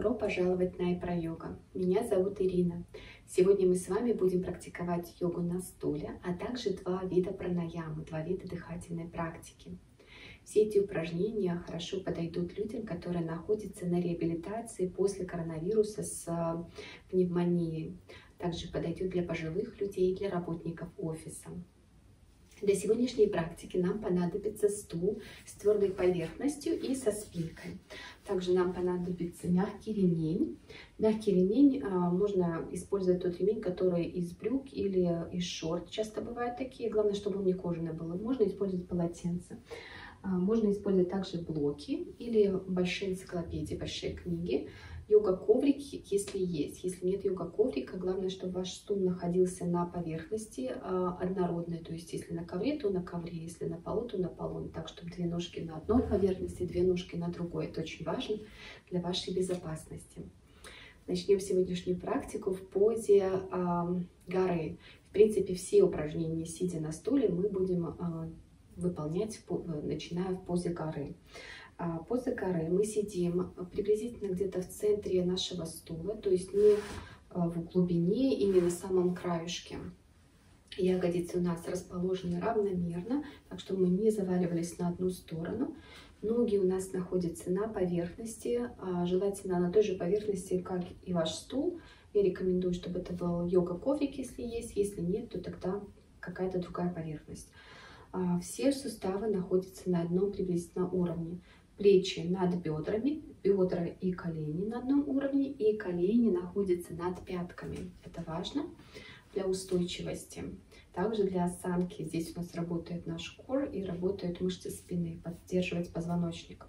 Добро пожаловать на Ипра-йога. Меня зовут Ирина. Сегодня мы с вами будем практиковать йогу на стуле, а также два вида пранаямы, два вида дыхательной практики. Все эти упражнения хорошо подойдут людям, которые находятся на реабилитации после коронавируса с пневмонией. Также подойдет для пожилых людей и для работников офиса. Для сегодняшней практики нам понадобится стул с твердой поверхностью и со спинкой. Также нам понадобится мягкий ремень. Мягкий ремень можно использовать тот ремень, который из брюк или из шорт. Часто бывают такие. Главное, чтобы он не кожаный был. Можно использовать полотенце. Можно использовать также блоки или большие энциклопедии, большие книги. Йога-коврик, если есть. Если нет йога-коврика, главное, чтобы ваш стул находился на поверхности однородной. То есть, если на ковре, то на ковре. Если на полу, то на полу. Так, чтобы две ножки на одной поверхности, две ножки на другой. Это очень важно для вашей безопасности. Начнем сегодняшнюю практику в позе горы. В принципе, все упражнения, сидя на стуле, мы будем выполнять, начиная в позе горы. Поза горы мы сидим приблизительно где-то в центре нашего стула, то есть не в глубине и не на самом краешке. Ягодицы у нас расположены равномерно, так что мы не заваливались на одну сторону. Ноги у нас находятся на поверхности, желательно на той же поверхности, как и ваш стул. Я рекомендую, чтобы это был йога-коврик, если есть. Если нет, то тогда какая-то другая поверхность. Все суставы находятся на одном приблизительно уровне. Плечи над бедрами, бедра и колени на одном уровне, и колени находятся над пятками. Это важно для устойчивости. Также для осанки здесь у нас работает наш кор и работают мышцы спины, поддерживать позвоночник.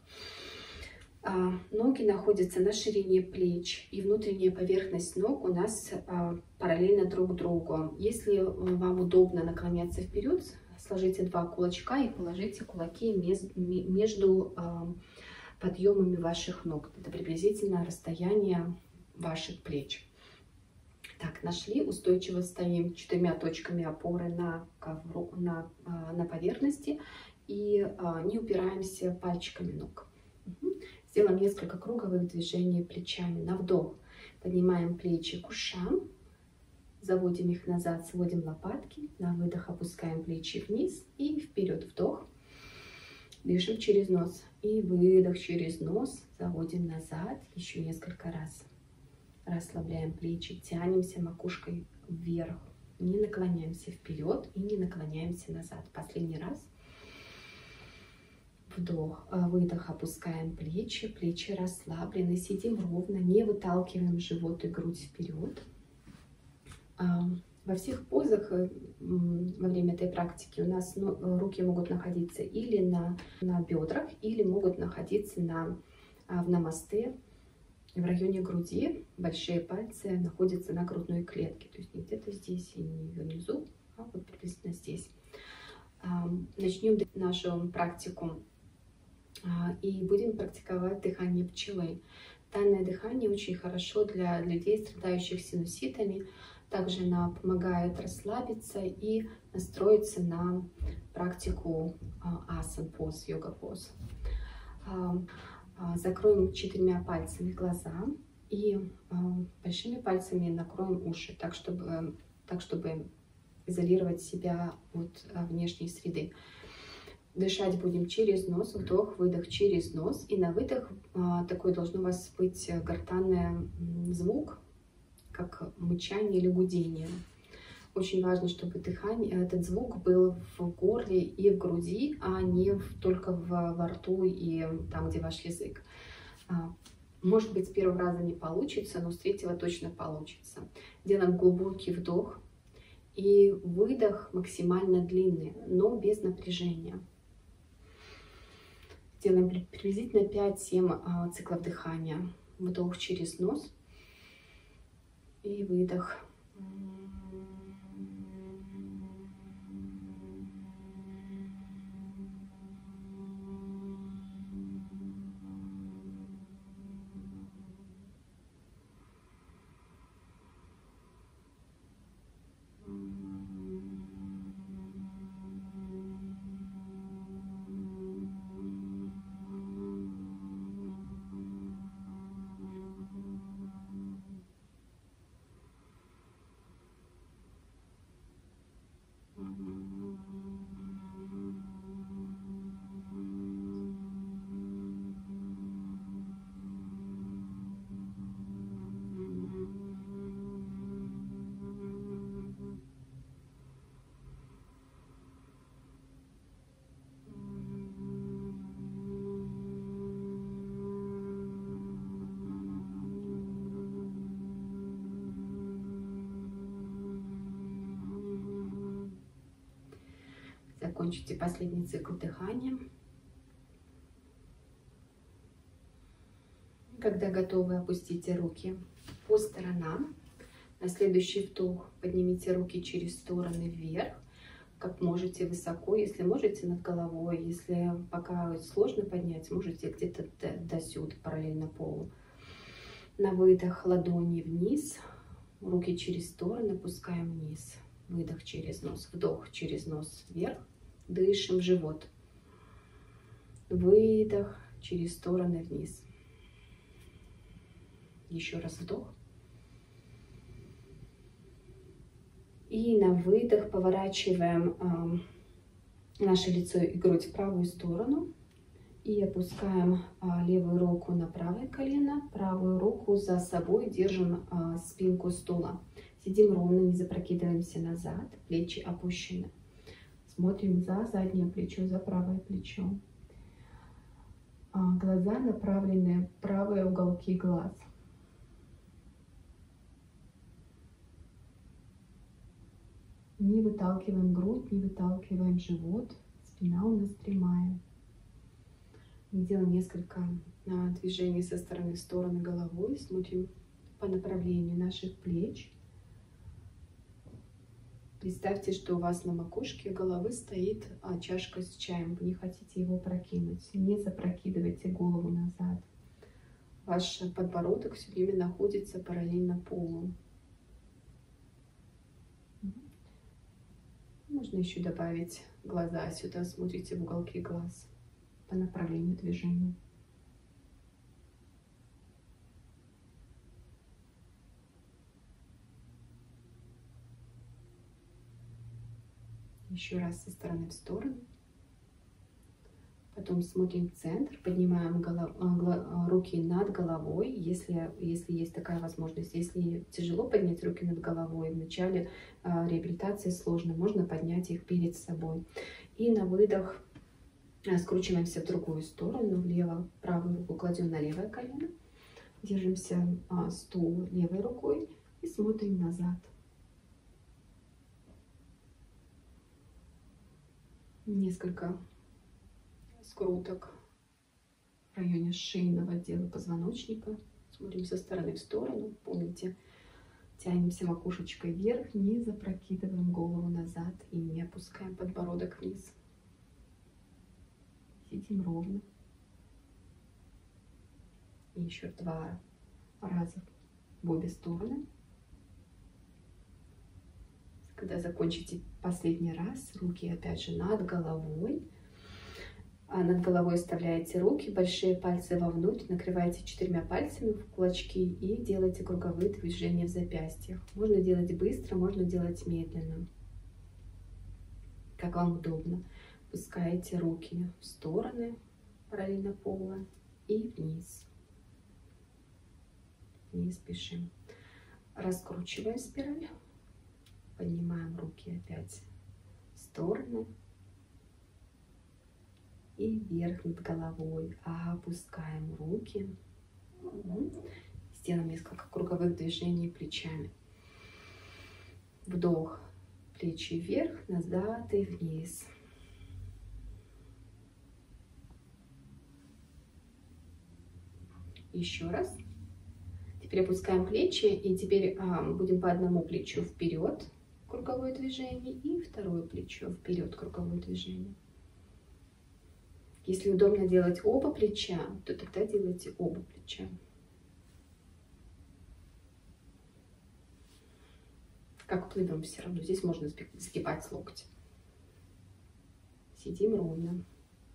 Ноги находятся на ширине плеч, и внутренняя поверхность ног у нас параллельно друг другу. Если вам удобно наклоняться вперед, сложите два кулачка и положите кулаки между подъемами ваших ног. Это приблизительно расстояние ваших плеч. Так, нашли, устойчиво стоим четырьмя точками опоры на поверхности и не упираемся пальчиками ног. Сделаем несколько круговых движений плечами. На вдох поднимаем плечи к ушам. Заводим их назад, сводим лопатки. На выдох опускаем плечи вниз и вперед. Вдох. Дышим через нос. И выдох через нос. Заводим назад еще несколько раз. Расслабляем плечи, тянемся макушкой вверх. Не наклоняемся вперед и не наклоняемся назад. Последний раз. Вдох, выдох, опускаем плечи. Плечи расслаблены. Сидим ровно, не выталкиваем живот и грудь вперед. Во всех позах во время этой практики у нас руки могут находиться или на бедрах, или могут находиться в намасте, в районе груди. Большие пальцы находятся на грудной клетке, то есть не где-то здесь и не внизу, а вот приблизительно здесь. Начнем нашу практику и будем практиковать дыхание пчелы. Данное дыхание очень хорошо для людей, страдающих синуситами. Также нам помогает расслабиться и настроиться на практику асан поз, йога поз. Закроем четырьмя пальцами глаза и большими пальцами накроем уши, так чтобы изолировать себя от внешней среды. Дышать будем через нос, вдох, выдох через нос. И на выдох такой должен у вас быть гортанный звук, как мычание или гудение. Очень важно, чтобы этот звук был в горле и в груди, а не только во рту и там, где ваш язык. Может быть, с первого раза не получится, но с третьего точно получится. Делаем глубокий вдох и выдох максимально длинный, но без напряжения. Делаем приблизительно 5-7 циклов дыхания. Вдох через нос и выдох. закончите последний цикл дыхания. Когда готовы, опустите руки по сторонам. На следующий вдох поднимите руки через стороны вверх, как можете высоко, если можете над головой, если пока сложно поднять, можете где-то до сюда, параллельно полу. На выдох ладони вниз, руки через стороны опускаем вниз. Выдох через нос, вдох через нос вверх, дышим живот. Выдох через стороны вниз. Еще раз вдох. И на выдох поворачиваем наше лицо и грудь в правую сторону. И опускаем левую руку на правое колено, правую руку за собой, держим спинку стула. Сидим ровно, не запрокидываемся назад, плечи опущены. Смотрим за заднее плечо, за правое плечо. Глаза направлены в правые уголки глаз. Не выталкиваем грудь, не выталкиваем живот. Спина у нас прямая. Делаем несколько движений со стороны в сторону головой. Смотрим по направлению наших плеч. Представьте, что у вас на макушке головы стоит чашка с чаем. Вы не хотите его прокинуть. Не запрокидывайте голову назад. Ваш подбородок все время находится параллельно полу. Можно еще добавить глаза сюда. Смотрите в уголки глаз по направлению движения. Еще раз со стороны в сторону. Потом смотрим в центр, поднимаем руки над головой, если есть такая возможность. Если тяжело поднять руки над головой, в начале реабилитации сложно, можно поднять их перед собой. И на выдох скручиваемся в другую сторону, влево, правую руку кладем на левое колено, держимся стул левой рукой и смотрим назад. Несколько скруток в районе шейного отдела позвоночника. Смотрим со стороны в сторону. Помните, тянемся макушечкой вверх, не запрокидываем голову назад и не опускаем подбородок вниз. Сидим ровно. И еще 2 раза в обе стороны. Когда закончите последний раз, руки опять же над головой. Над головой оставляете руки, большие пальцы вовнутрь, накрываете 4 пальцами в кулачки и делаете круговые движения в запястьях. Можно делать быстро, можно делать медленно, как вам удобно. Пускаете руки в стороны, параллельно пола, и вниз. Не спешим. Раскручиваем спираль. Поднимаем руки опять в стороны. И вверх над головой. Опускаем руки. Сделаем несколько круговых движений плечами. Вдох. Плечи вверх, назад и вниз. Еще раз. Теперь опускаем плечи. И теперь будем по одному плечу вперед. Круговое движение. И второе плечо вперед. Круговое движение. Если удобно делать оба плеча, то тогда делайте оба плеча. Как плывем все равно. Здесь можно сгибать локти. Сидим ровно.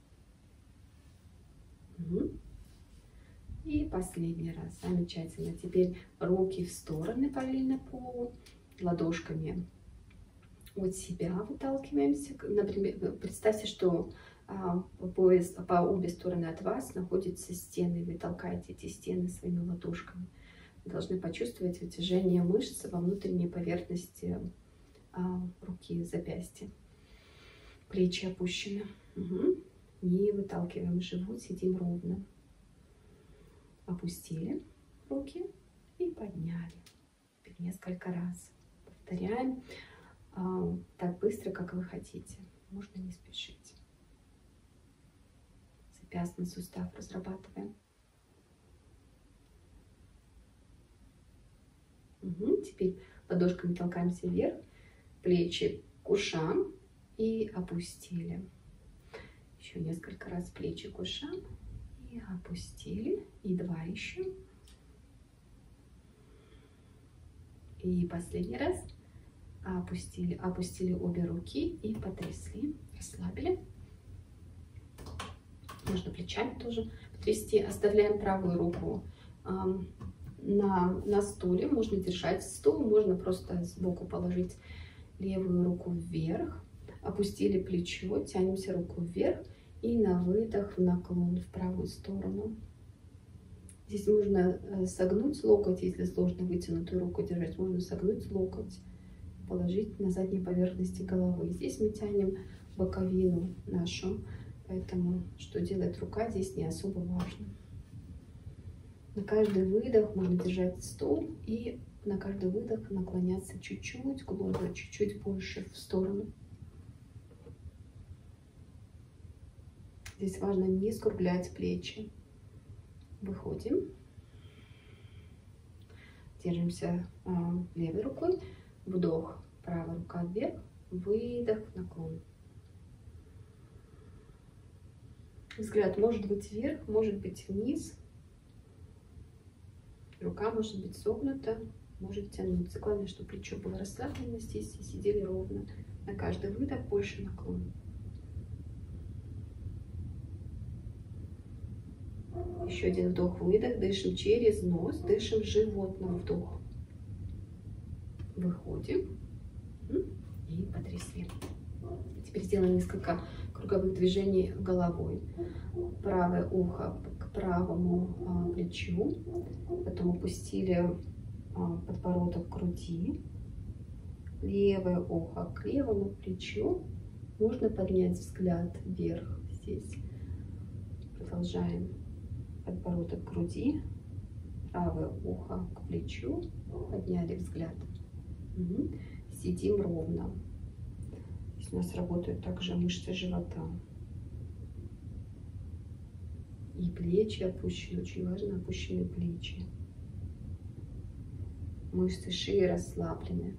И последний раз. Замечательно. Теперь руки в стороны параллельно полу. Ладошками от себя выталкиваемся. Например, представьте, что по обе стороны от вас находятся стены. Вы толкаете эти стены своими ладошками. Вы должны почувствовать вытяжение мышц во внутренней поверхности руки, запястья. Плечи опущены. Не выталкиваем живот, сидим ровно. Опустили руки и подняли. Теперь несколько раз. Повторяем так быстро, как вы хотите. можно не спешить. Запястный сустав разрабатываем. Теперь ладошками толкаемся вверх, плечи к ушам и опустили. Еще несколько раз плечи к ушам и опустили. И 2 еще. И последний раз. Опустили обе руки и потрясли. Расслабили. Можно плечами тоже потрясти. Оставляем правую руку на стуле. Можно держать стул, можно просто сбоку положить левую руку вверх. Опустили плечо, тянемся руку вверх. И на выдох в наклон в правую сторону. Здесь можно согнуть локоть, если сложно вытянутую руку держать. Можно согнуть локоть, положить на задней поверхности головы. Здесь мы тянем боковину нашу. Поэтому, что делает рука, здесь не особо важно. На каждый выдох можно держать стул и на каждый выдох наклоняться чуть-чуть глубже, чуть-чуть больше в сторону. Здесь важно не скруглять плечи. Выходим. Держимся левой рукой. Вдох, правая рука вверх. Выдох, наклон. Взгляд может быть вверх, может быть вниз. Рука может быть согнута, может тянуться. Главное, чтобы плечо было расслаблено здесь и сидели ровно. На каждый выдох больше наклон. Еще один вдох-выдох. Дышим через нос, дышим живот на вдох. Выходим и потрясли. Теперь сделаем несколько круговых движений головой. Правое ухо к правому плечу. Потом опустили подбородок к груди. Левое ухо к левому плечу. Можно поднять взгляд вверх здесь. Продолжаем. Подбородок к груди. Правое ухо к плечу. Подняли взгляд. Сидим ровно. Здесь у нас работают также мышцы живота. И плечи опущены. Очень важно опущенные плечи. Мышцы шеи расслаблены.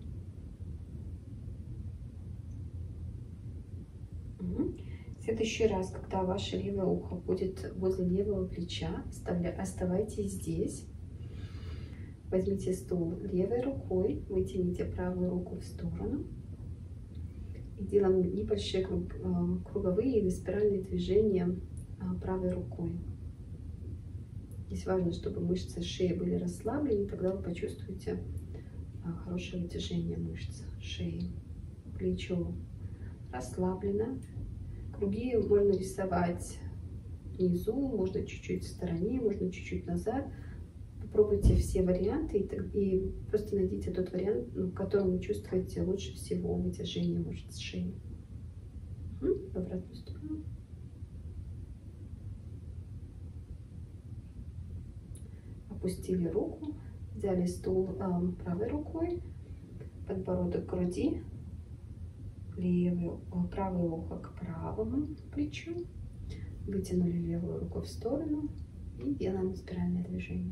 В следующий раз, когда ваше левое ухо будет возле левого плеча, оставайтесь здесь. Возьмите стул левой рукой, вытяните правую руку в сторону. И делаем небольшие круговые или спиральные движения правой рукой. Здесь важно, чтобы мышцы шеи были расслаблены, тогда вы почувствуете хорошее вытяжение мышц шеи. Плечо расслаблено. Круги можно рисовать внизу, можно чуть-чуть в стороне, можно чуть-чуть назад. Попробуйте все варианты и просто найдите тот вариант, в котором вы чувствуете лучше всего вытяжение мышц шеи. В обратную сторону. Опустили руку, взяли стул правой рукой, подбородок к груди, правое ухо к правому плечу, вытянули левую руку в сторону и делаем спиральное движение.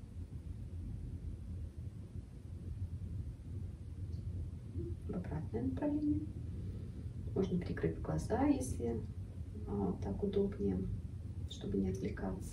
В обратное направление. Можно прикрыть глаза, если так удобнее, чтобы не отвлекаться.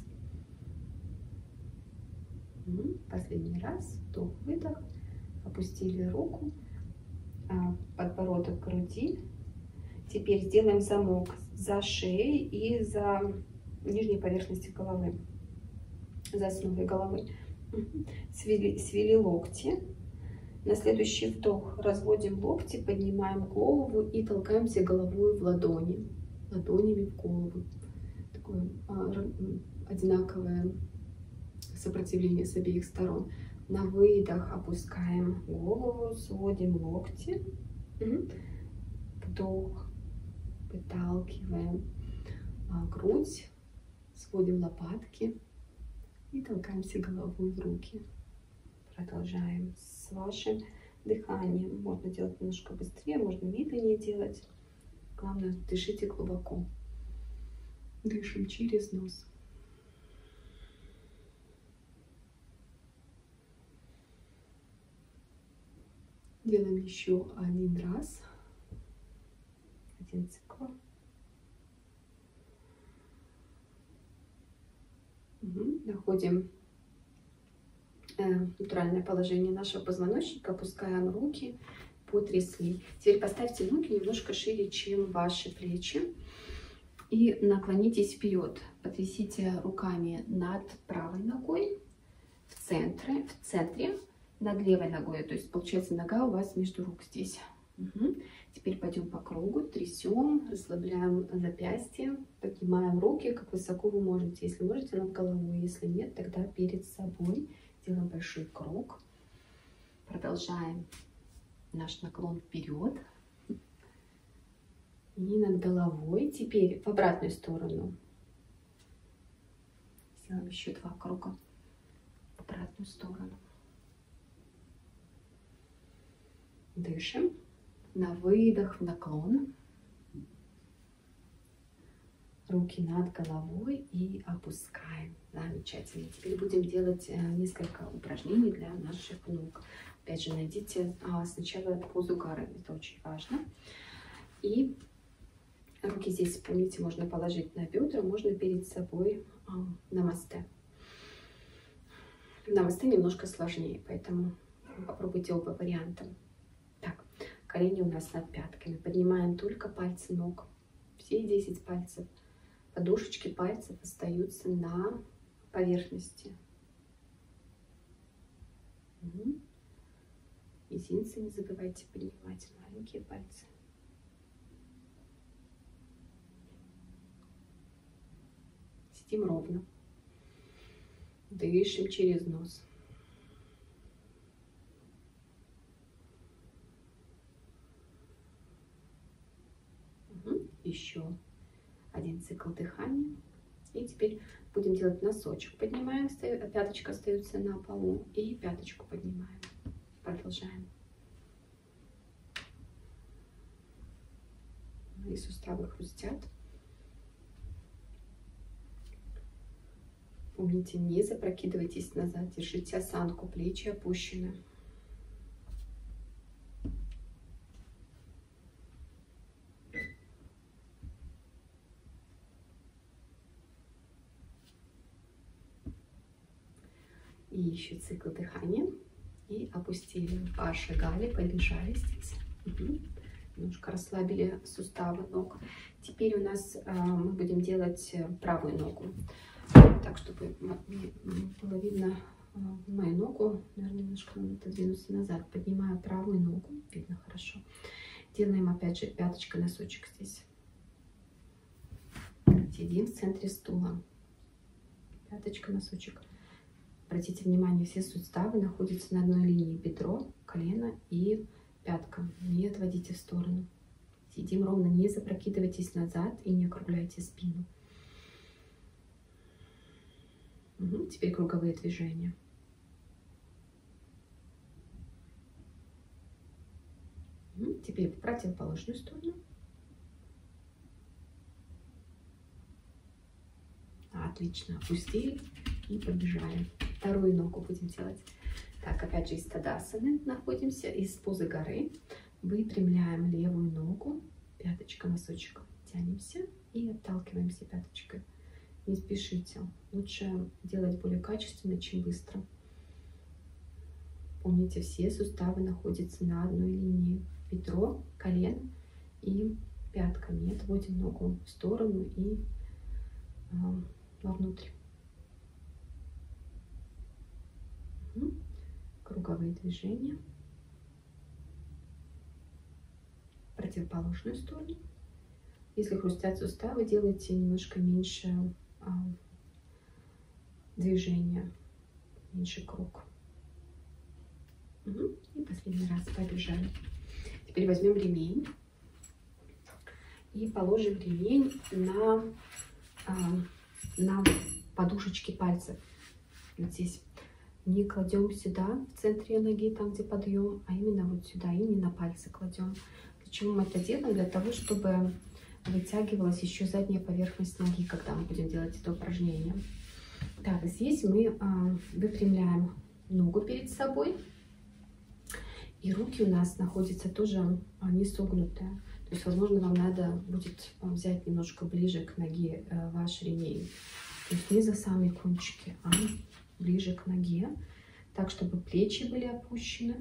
Последний раз. Вдох-выдох. Опустили руку. Подбородок к груди. Теперь сделаем замок за шеей и за нижней поверхностью головы. За основой головы. Свели локти. На следующий вдох разводим локти, поднимаем голову и толкаемся головой в ладони. Ладонями в голову. Такое одинаковое сопротивление с обеих сторон. На выдох опускаем голову, сводим локти. Вдох, выталкиваем грудь, сводим лопатки и толкаемся головой в руки. Продолжаем с вашим дыханием. Можно делать немножко быстрее, можно медленнее делать. Главное, дышите глубоко. Дышим через нос. Делаем еще один раз. Один цикл. Находим натуральное положение нашего позвоночника, опускаем руки, потрясли. Теперь поставьте ноги немножко шире, чем ваши плечи. И наклонитесь вперед. Потрясите руками над правой ногой, в центре, над левой ногой. То есть получается нога у вас между рук здесь. Теперь пойдем по кругу, трясем, расслабляем запястья, поднимаем руки, как высоко вы можете. Если можете, над головой, если нет, тогда перед собой. Делаем большой круг. Продолжаем наш наклон вперед. И над головой. Теперь в обратную сторону. Сделаем еще 2 круга в обратную сторону. Дышим. На выдох в наклон. Руки над головой и опускаем. Замечательно. Теперь будем делать несколько упражнений для наших ног. Опять же, найдите сначала позу горы. Это очень важно. И руки здесь, помните, можно положить на бедра, можно перед собой намасте. Намасте немножко сложнее, поэтому попробуйте оба варианта. Так, колени у нас над пятками. Поднимаем только пальцы ног. Все 10 пальцев. Подушечки пальцев остаются на поверхности. Мизинцы не забывайте поднимать, маленькие пальцы. Сидим ровно. Дышим через нос. Еще один цикл дыхания. И теперь будем делать носочек. Поднимаем, пяточка остается на полу. И пяточку поднимаем. Продолжаем. И суставы хрустят. Помните, не запрокидывайтесь назад. Держите осанку, плечи опущены. И еще цикл дыхания. И опустили, пошагали, побежали здесь. Немножко расслабили суставы ног. Теперь у нас мы будем делать правую ногу. Так, чтобы было видно мою ногу. Наверное, немножко надо отодвинуться назад. Поднимаю правую ногу. Видно хорошо. Делаем опять же пяточка, носочек здесь. Сидим в центре стула. Пяточка, носочек. Обратите внимание, все суставы находятся на одной линии. Бедро, колено и пятка. Не отводите в сторону. Сидим ровно, не запрокидывайтесь назад и не округляйте спину. Теперь круговые движения. Теперь в противоположную сторону. Отлично. Опустили и побежали. Вторую ногу будем делать. Так, опять же из тадасаны находимся, из позы горы. Выпрямляем левую ногу, пяточка, носочек. Тянемся и отталкиваемся пяточкой. Не спешите. Лучше делать более качественно, чем быстро. Помните, все суставы находятся на одной линии. Бедро, колено и пятка. Не отводим ногу в сторону и вовнутрь. Круговые движения. В противоположную сторону. Если хрустят суставы, делайте немножко меньше движения, меньше круг. И последний раз побежали. Теперь возьмем ремень и положим ремень на подушечки пальцев. Вот здесь. Не кладем сюда, в центре ноги, там где подъем, а именно вот сюда, и не на пальцы кладем. Почему мы это делаем? Для того, чтобы вытягивалась еще задняя поверхность ноги, когда мы будем делать это упражнение. Так, здесь мы выпрямляем ногу перед собой. И руки у нас находятся тоже не согнутые. То есть, возможно, вам надо будет взять немножко ближе к ноге ваш ремень. То есть не за самые кончики, а ближе к ноге. Так, чтобы плечи были опущены.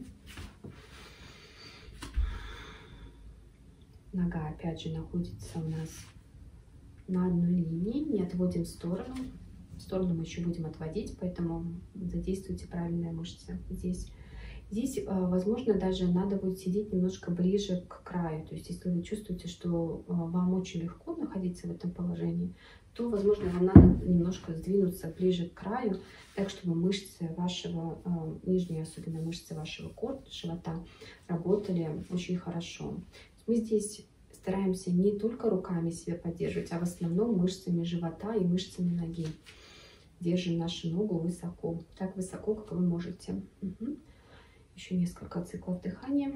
Нога, опять же, находится у нас на одной линии. Не отводим в сторону. В сторону мы еще будем отводить, поэтому задействуйте правильные мышцы здесь. Здесь, возможно, даже надо будет сидеть немножко ближе к краю. То есть, если вы чувствуете, что вам очень легко находиться в этом положении, то, возможно, вам надо немножко сдвинуться ближе к краю, так, чтобы мышцы вашего, нижние, особенно мышцы вашего живота, работали очень хорошо. Мы здесь стараемся не только руками себя поддерживать, а в основном мышцами живота и мышцами ноги. Держим нашу ногу высоко, так высоко, как вы можете. Угу. Еще несколько циклов дыхания.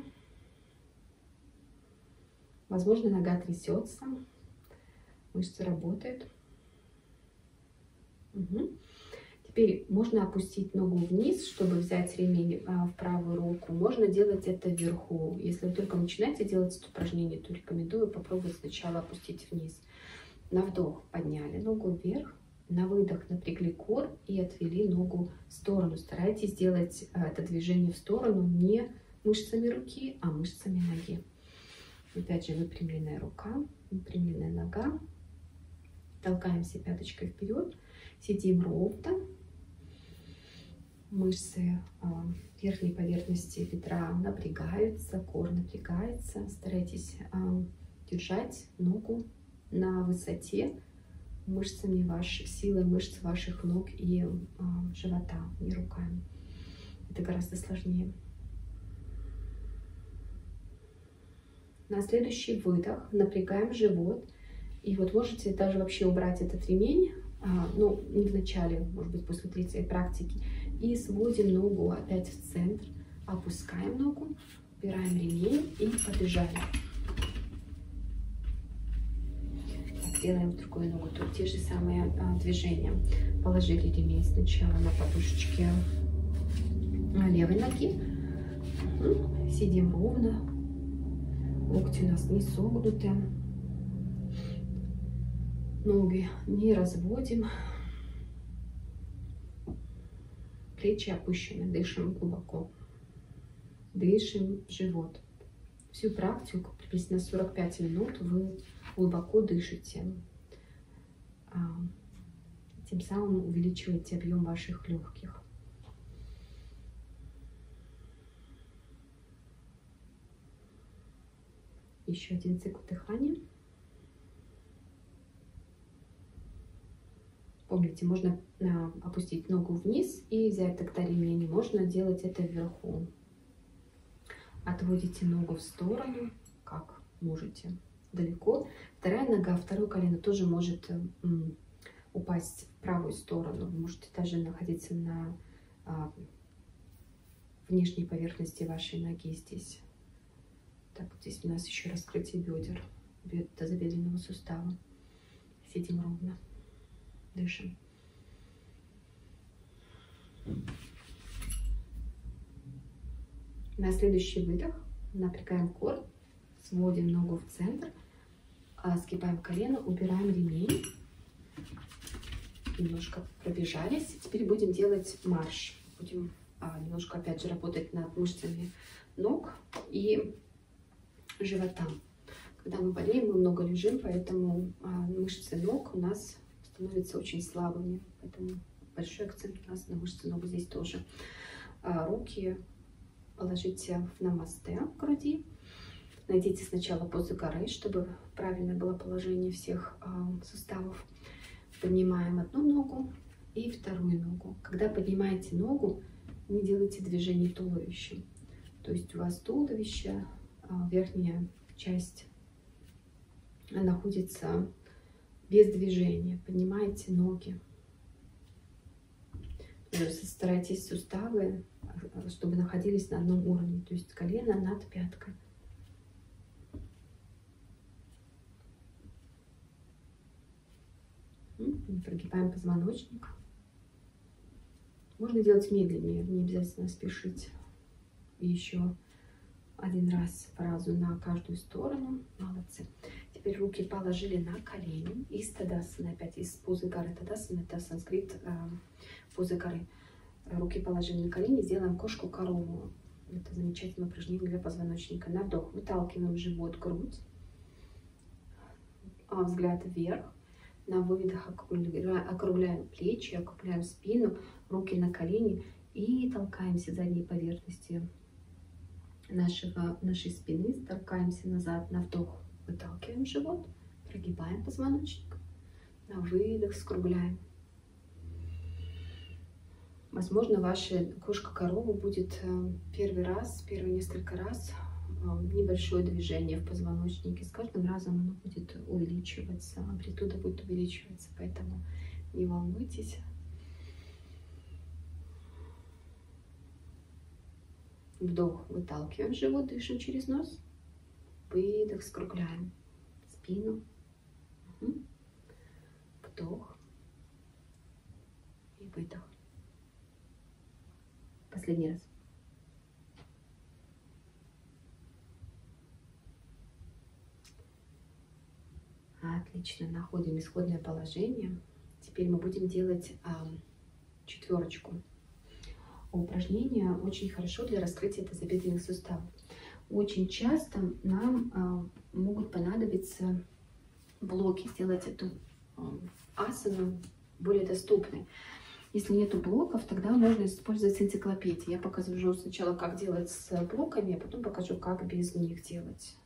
Возможно, нога трясется, мышцы работают. Угу. Теперь можно опустить ногу вниз, чтобы взять ремень в правую руку. Можно делать это вверху. Если вы только начинаете делать это упражнение, то рекомендую попробовать сначала опустить вниз. На вдох подняли ногу вверх. На выдох напрягли кор и отвели ногу в сторону. Старайтесь сделать это движение в сторону не мышцами руки, а мышцами ноги. Опять же, выпрямленная рука, выпрямленная нога. Толкаемся пяточкой вперед. Сидим ровно. Мышцы верхней поверхности бедра напрягаются, кор напрягается. Старайтесь держать ногу на высоте мышцами силой мышц ваших ног и живота, не руками. Это гораздо сложнее. На следующий выдох напрягаем живот. И вот можете даже вообще убрать этот ремень, ну, не в начале, может быть, после третьей практики. И сводим ногу опять в центр, опускаем ногу, убираем ремень и побежали. Делаем в другую ногу, тут те же самые движения. Положили ремень сначала на подушечке левой ноги. Сидим ровно. Локти у нас не согнуты. Ноги не разводим. Плечи опущены. Дышим глубоко. Дышим в живот. Всю практику, приблизительно 45 минут, вы глубоко дышите. Тем самым увеличиваете объем ваших легких. Еще один цикл дыхания. Помните, можно опустить ногу вниз и взять тогда ремень. Можно делать это вверху. Отводите ногу в сторону, как можете, далеко. Вторая нога, второе колено тоже может упасть в правую сторону. Вы можете даже находиться на внешней поверхности вашей ноги здесь. Так, здесь у нас еще раскрытие бедер, тазобедренного сустава. Сидим ровно, дышим. На следующий выдох напрягаем кор, сводим ногу в центр, сгибаем колено, убираем ремень. Немножко пробежались. Теперь будем делать марш. Будем немножко опять же работать над мышцами ног и живота. Когда мы болеем, мы много лежим, поэтому мышцы ног у нас становятся очень слабыми. Поэтому большой акцент у нас на мышцы ног здесь тоже. Руки положите в намасте в груди. Найдите сначала позу горы, чтобы правильное было положение всех суставов. Поднимаем одну ногу и вторую ногу. Когда поднимаете ногу, не делайте движений туловищем. То есть у вас туловище, верхняя часть находится без движения. Поднимайте ноги. Старайтесь суставы, чтобы находились на одном уровне. То есть колено над пяткой. Прогибаем позвоночник. Можно делать медленнее, не обязательно спешить. И еще один раз фразу на каждую сторону. Молодцы. Теперь руки положили на колени. Из тадасаны, опять из позы горы. Тадасана — это санскрит позы горы. Руки положили на колени, сделаем кошку-корову. Это замечательное упражнение для позвоночника. На вдох выталкиваем живот, грудь. Взгляд вверх. На выдох округляем плечи, округляем спину, руки на колени и толкаемся задней поверхностью нашей спины, толкаемся назад. На вдох выталкиваем живот, прогибаем позвоночник. На выдох скругляем. Возможно, ваша кошка-корова будет первые несколько раз небольшое движение в позвоночнике. С каждым разом оно будет увеличиваться, амплитуда будет увеличиваться, поэтому не волнуйтесь. Вдох, выталкиваем живот, дышим через нос. Выдох, скругляем спину. Вдох и выдох. Последний раз. Отлично, находим исходное положение. Теперь мы будем делать четверочку. Упражнение очень хорошо для раскрытия тазобедренных суставов. Очень часто нам могут понадобиться блоки, сделать эту асану более доступной. Если нету блоков, тогда можно использовать энциклопедии. Я покажу сначала, как делать с блоками, а потом покажу, как без них делать.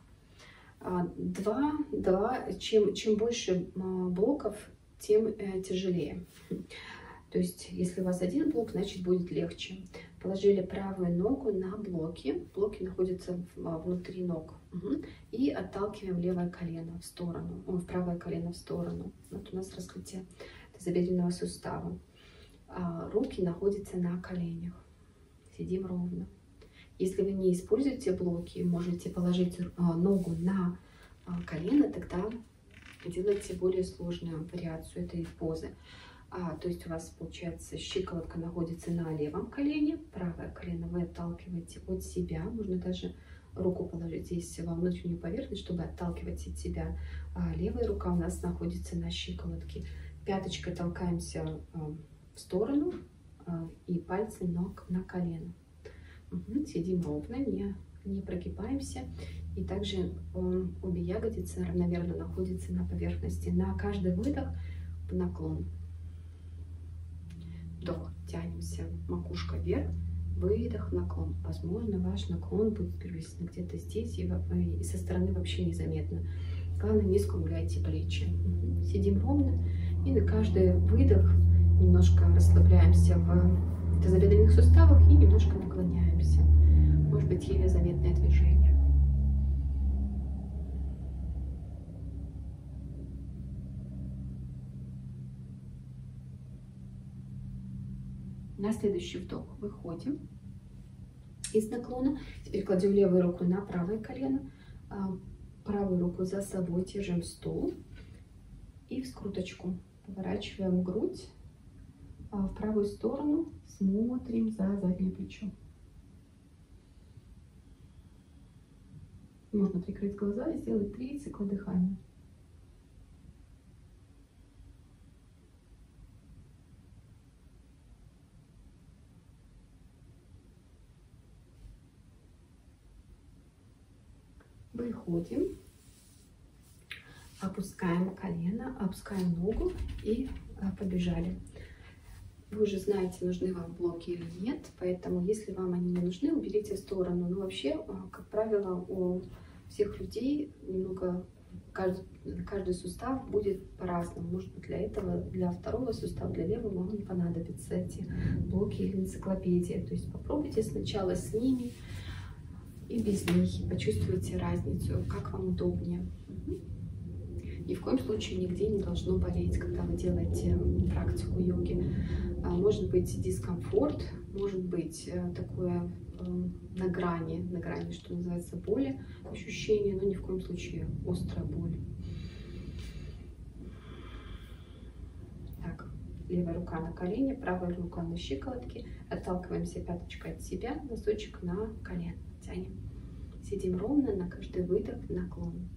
Чем больше блоков, тем тяжелее. То есть, если у вас один блок, значит будет легче. Положили правую ногу на блоки. Блоки находятся внутри ног. И отталкиваем левое колено в сторону, правое колено в сторону. Вот у нас раскрытие тазобедренного сустава. Руки находятся на коленях. Сидим ровно. Если вы не используете блоки, можете положить ногу на колено, тогда делайте более сложную вариацию этой позы. То есть у вас получается щиколотка находится на левом колене, правое колено вы отталкиваете от себя. Можно даже руку положить здесь во внутреннюю поверхность, чтобы отталкивать от себя. Левая рука у нас находится на щиколотке. Пяточкой толкаемся в сторону и пальцы ног на колено. Сидим ровно, не прогибаемся. И также обе ягодицы равномерно находятся на поверхности. На каждый выдох в наклон. Вдох, тянемся, макушка вверх, выдох, наклон. Возможно, ваш наклон будет приблизительно где-то здесь и со стороны вообще незаметно. Главное, не скругляйте плечи. Сидим ровно и на каждый выдох немножко расслабляемся в тазобедренных суставах и немножко наклоняемся. Может быть, еле заметное движение. На следующий вдох выходим из наклона. Теперь кладем левую руку на правое колено, правую руку за собой держим стул и в скруточку поворачиваем грудь в правую сторону, смотрим за заднее плечо. Можно прикрыть глаза и сделать 3 цикла дыхания. Выходим, опускаем колено, опускаем ногу и побежали. Вы уже знаете, нужны вам блоки или нет, поэтому если вам они не нужны, уберите в сторону. Но вообще, как правило, у всех людей немного каждый сустав будет по-разному. Может быть, для второго сустава, для левого вам не понадобятся эти блоки или энциклопедия. То есть попробуйте сначала с ними и без них, и почувствуйте разницу, как вам удобнее. Ни в коем случае нигде не должно болеть, когда вы делаете практику йоги. Может быть дискомфорт, может быть такое на грани, что называется, боли, ощущение, но ни в коем случае острая боль. левая рука на колени, правая рука на щиколотке. Отталкиваемся пяточкой от себя, носочек на колено. Тянем. Сидим ровно, на каждый выдох наклон.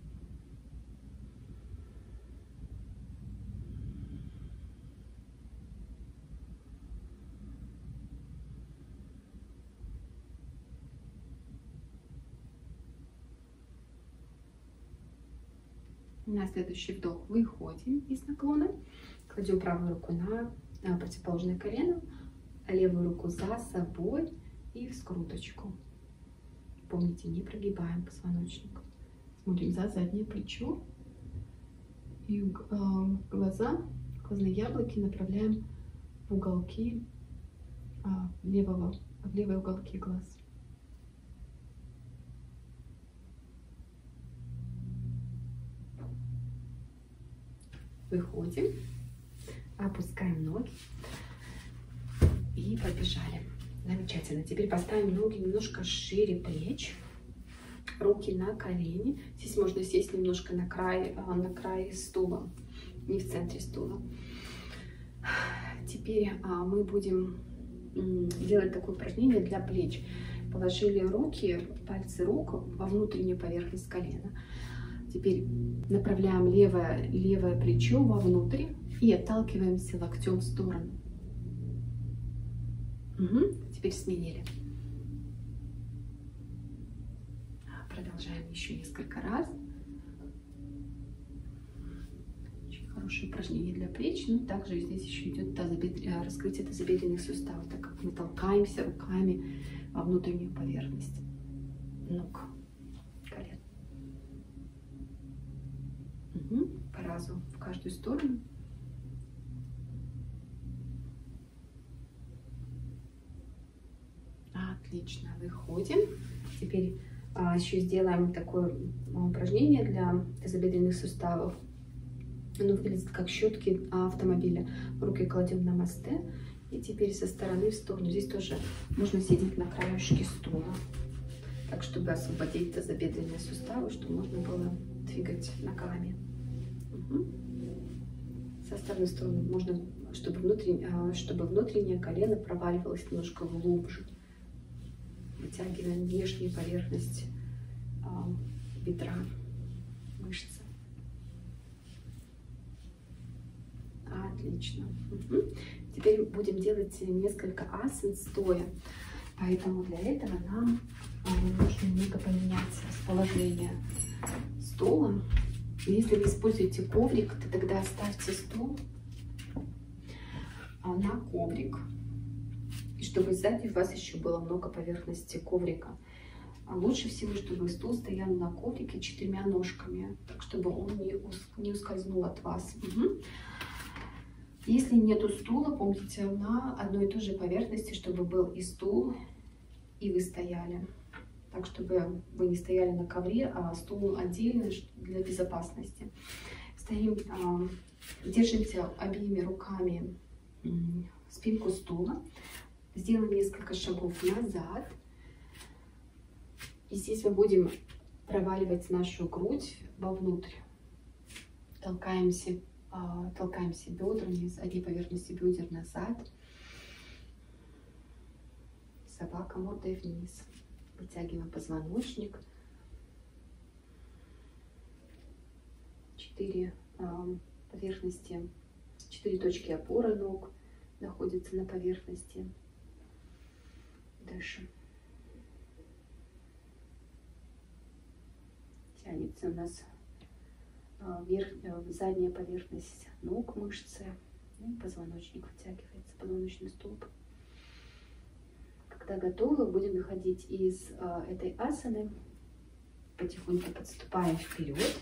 На следующий вдох выходим из наклона, кладем правую руку на противоположное колено, левую руку за собой и в скруточку. Помните, не прогибаем позвоночник. Смотрим за заднее плечо и глазные яблоки направляем в уголки в левые уголки глаз. Выходим, опускаем ноги и побежали. Замечательно. Теперь поставим ноги немножко шире плеч, руки на колени. Здесь можно сесть немножко на край стула, не в центре стула. Теперь мы будем делать такое упражнение для плеч. Положили руки, пальцы рук во внутреннюю поверхность колена. Теперь направляем левое плечо вовнутрь и отталкиваемся локтем в сторону. Теперь сменили. Продолжаем еще несколько раз. Очень хорошее упражнение для плеч. Но также здесь еще идет раскрытие тазобедренных суставов, так как мы толкаемся руками во внутреннюю поверхность ног. По разу в каждую сторону. Отлично, выходим. Теперь еще сделаем такое упражнение для тазобедренных суставов. Оно выглядит как щетки автомобиля. Руки кладем на мосты и теперь со стороны в сторону. Здесь тоже можно сидеть на краешке стула, так чтобы освободить тазобедренные суставы, чтобы можно было двигать ногами. Со стороны в сторону можно, чтобы внутреннее колено проваливалось немножко глубже. Вытягиваем внешнюю поверхность бедра, мышцы. Отлично. Теперь будем делать несколько асан стоя. Поэтому для этого нам нужно немного поменять расположение стула. Если вы используете коврик, то тогда оставьте стул на коврик. И чтобы сзади у вас еще было много поверхности коврика. Лучше всего, чтобы стул стоял на коврике 4 ножками, так чтобы он не ускользнул от вас. Если нету стула, помните, на одной и той же поверхности, чтобы был и стул, и вы стояли. Так, чтобы вы не стояли на ковре, а стул отдельно для безопасности. Стоим, держимся обеими руками спинку стула. Сделаем несколько шагов назад. И здесь мы будем проваливать нашу грудь вовнутрь. Толкаемся бедрами с одной поверхности бедер назад. Собака мордой вниз. Вытягиваем позвоночник. 4 поверхности, 4 точки опоры ног находятся на поверхности. Дальше. Тянется у нас задняя поверхность ног, мышцы. И позвоночник вытягивается, позвоночный столб. Когда готовы, будем выходить из этой асаны. Потихоньку подступаем вперед.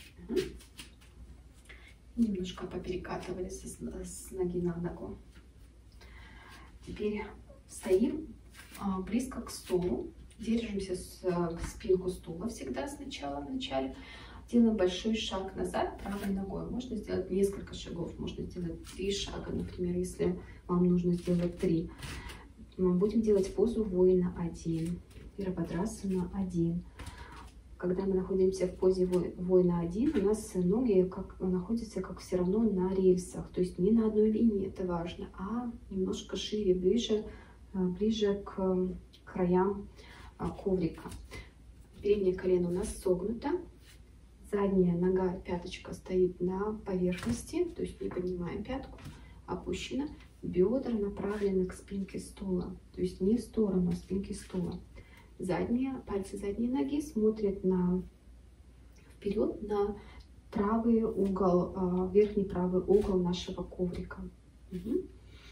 Немножко поперекатывались с ноги на ногу. Теперь стоим близко к стулу. Держимся спинку стула всегда сначала, вначале. Делаем большой шаг назад правой ногой. Можно сделать несколько шагов. Можно сделать 3 шага, например, если вам нужно сделать 3. Мы будем делать позу воина 1, Вирабхадрасана 1. когда мы находимся в позе воина-1, у нас ноги находятся как все равно на рельсах, то есть не на одной линии, это важно, а немножко шире, ближе к краям коврика. Переднее колено у нас согнуто, задняя нога, пяточка стоит на поверхности, то есть не поднимаем пятку, опущена, бедра направлены к спинке стула, то есть не в сторону, а спинки стула. Пальцы задней ноги смотрят вперед на правый угол, верхний правый угол нашего коврика. Угу.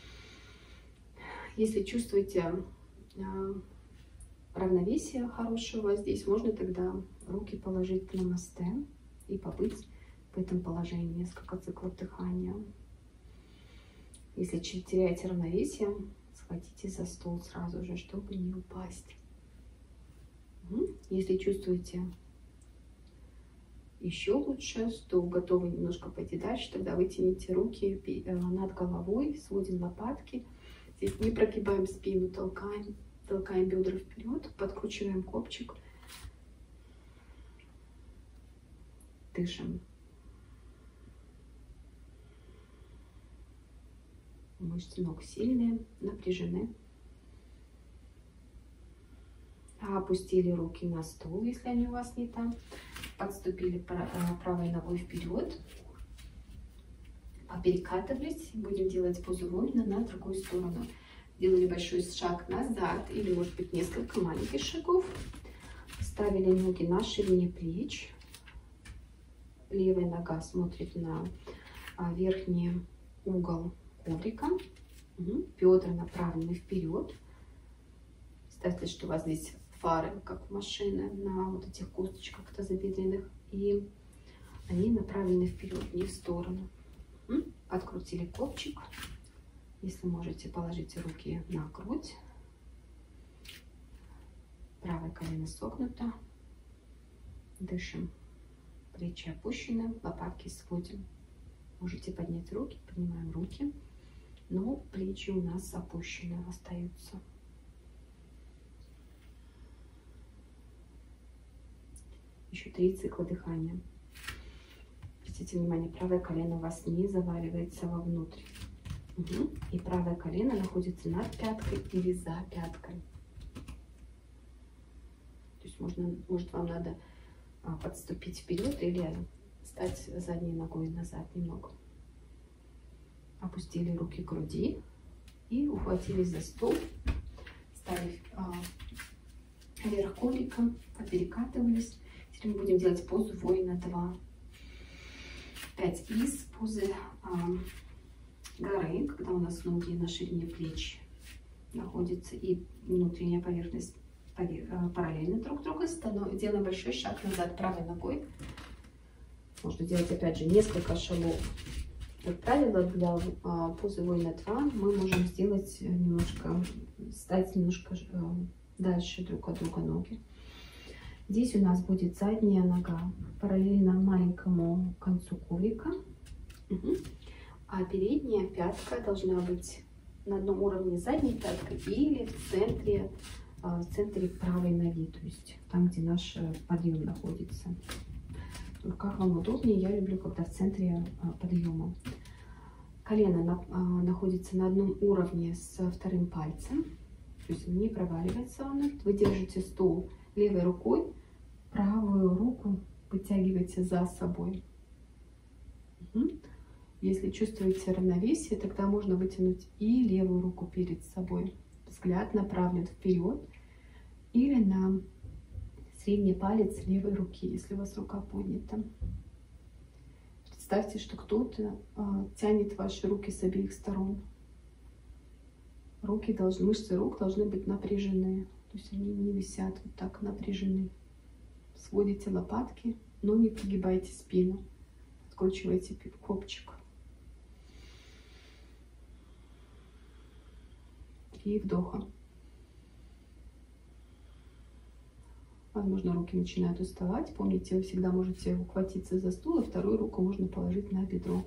Если чувствуете равновесие хорошее у вас здесь, можно тогда руки положить на намасте и побыть в этом положении несколько циклов дыхания. Если теряете равновесие, схватитесь за стол сразу же, чтобы не упасть. Если чувствуете еще лучше, что готовы немножко пойти дальше, тогда вытяните руки над головой, сводим лопатки. Здесь не прогибаем спину, толкаем бедра вперед, подкручиваем копчик. Дышим. Мышцы ног сильные, напряжены. Опустили руки на стол, если они у вас не там. Подступили правой ногой вперед. Поперекатывались. Будем делать позу воина на другую сторону. Делали большой шаг назад или, может быть, несколько маленьких шагов. Ставили ноги на ширине плеч. Левая нога смотрит на верхний угол коврика. Бедра направлены вперед. Представьте, что у вас здесь фары, как у машины, на вот этих косточках тазобедренных. И они направлены вперед, не в сторону. Подкрутили копчик. Если можете, положите руки на грудь. Правое колено согнуто. Дышим. Плечи опущены, лопатки сводим. Можете поднять руки, поднимаем руки. Но плечи у нас опущены, остаются. Еще 3 цикла дыхания. Обратите внимание, правое колено у вас не заваливается вовнутрь. И правое колено находится над пяткой или за пяткой. То есть может вам надо подступить вперед или стать задней ногой назад немного. Опустили руки к груди и ухватились за стол. Стали вверх коврика, перекатывались. Теперь мы будем делать позу воина 2. Опять из позы горы, когда у нас ноги на ширине плеч находятся и внутренняя поверхность параллельно друг другу. Делаем большой шаг назад правой ногой. Можно делать опять же несколько шагов. Как правило, для позы воина 2 мы можем сделать стать немножко дальше друг от друга ноги. Здесь у нас будет задняя нога параллельно маленькому концу коврика. А передняя пятка должна быть на одном уровне с задней пяткой или в центре правой ноги, то есть там, где наш подъем находится. Как вам удобнее, я люблю, когда в центре подъема. Колено находится на одном уровне с вторым пальцем, то есть не проваливается внутрь. Вы держите стол левой рукой, правую руку вытягиваете за собой. Если чувствуете равновесие, тогда можно вытянуть и левую руку перед собой. Взгляд направлен вперед или на средний палец левой руки, если у вас рука поднята. Представьте, что кто-то тянет ваши руки с обеих сторон. Мышцы рук должны быть напряжены, то есть они не висят вот так напряжены. Сводите лопатки, но не прогибайте спину. Откручивайте копчик. И вдоха. Возможно, руки начинают уставать. Помните, вы всегда можете ухватиться за стул, и вторую руку можно положить на бедро.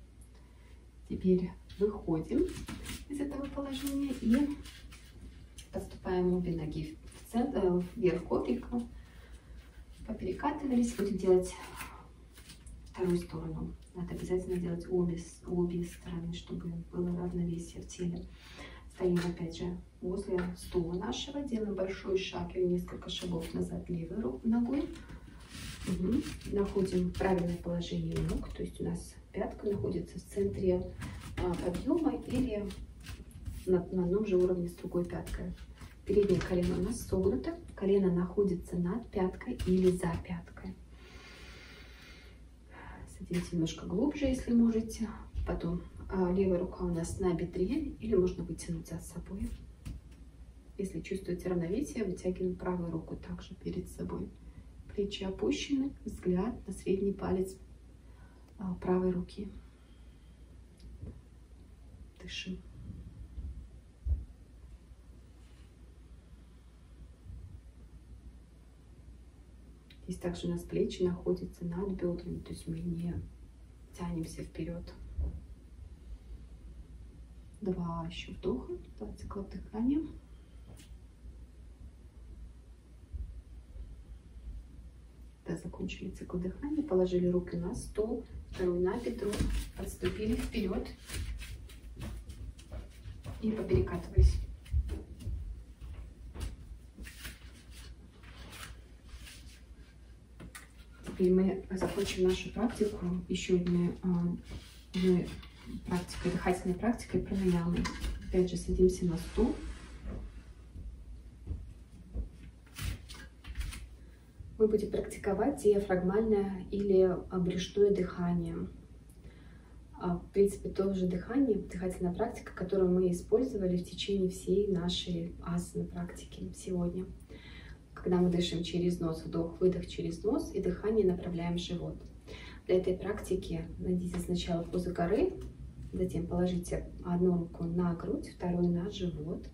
Теперь выходим из этого положения и Подступаем обе ноги в центр, вверх коврика. Поперекатывались. Будем делать вторую сторону. Надо обязательно делать обе стороны, чтобы было равновесие в теле. Стоим опять же возле стула нашего. Делаем большой шаг или несколько шагов назад левой ногой. Находим правильное положение ног. То есть у нас пятка находится в центре подъема или на одном же уровне с другой пяткой. Переднее колено у нас согнуто, колено находится над пяткой или за пяткой. Садимся немножко глубже, если можете. Потом левая рука у нас на бедре или можно вытянуть за собой. Если чувствуете равновесие, вытягиваем правую руку также перед собой. Плечи опущены, взгляд на средний палец правой руки. Дышим. Здесь также у нас плечи находятся над бедрами, то есть мы не тянемся вперед. 2 еще вдоха, 2 цикла дыхания. Когда закончили цикл дыхания, положили руки на стол, вторую на бедро, отступили вперед и поперекатывались. Теперь мы закончим нашу практику еще одной практикой, дыхательной практикой пранаямы. Опять же садимся на стул. Мы будем практиковать диафрагмальное или брюшное дыхание. В принципе, то же дыхание, дыхательная практика, которую мы использовали в течение всей нашей асаны практики сегодня. Когда мы дышим через нос, вдох, выдох через нос, и дыхание направляем в живот. Для этой практики найдите сначала позу горы, затем положите одну руку на грудь, вторую на живот.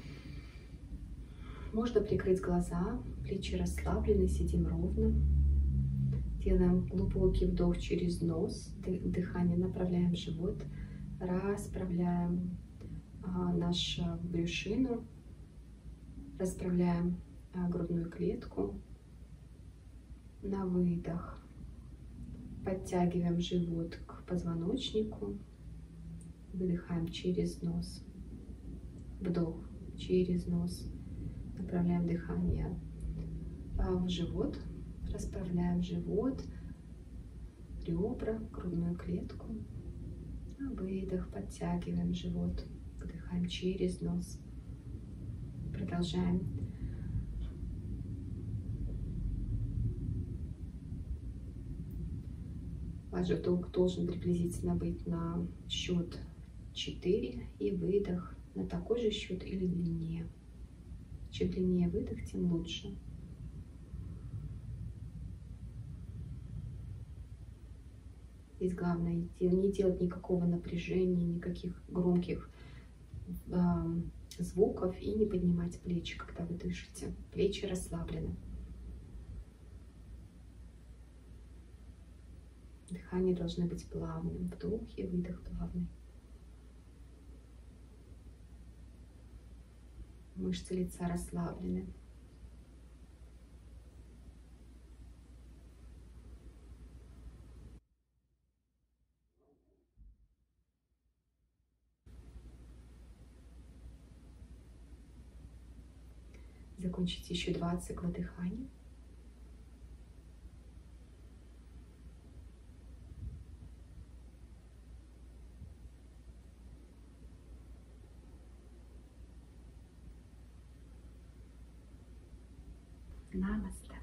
Можно прикрыть глаза, плечи расслаблены, сидим ровно. Делаем глубокий вдох через нос, дыхание направляем в живот, расправляем нашу брюшину, расправляем грудную клетку. На выдох подтягиваем живот к позвоночнику, выдыхаем через нос, вдох через нос, направляем дыхание в живот, расправляем живот, ребра, грудную клетку. На выдох подтягиваем живот, вдыхаем через нос, продолжаем. Ваш вдох должен приблизительно быть на счет 4 и выдох на такой же счет или длиннее. Чем длиннее выдох, тем лучше. Здесь главное не делать никакого напряжения, никаких громких звуков и не поднимать плечи, когда вы дышите. Плечи расслаблены. Дыхание должно быть плавным. Вдох и выдох плавный. Мышцы лица расслаблены. Закончите еще 2 цикла дыхания. Намасте.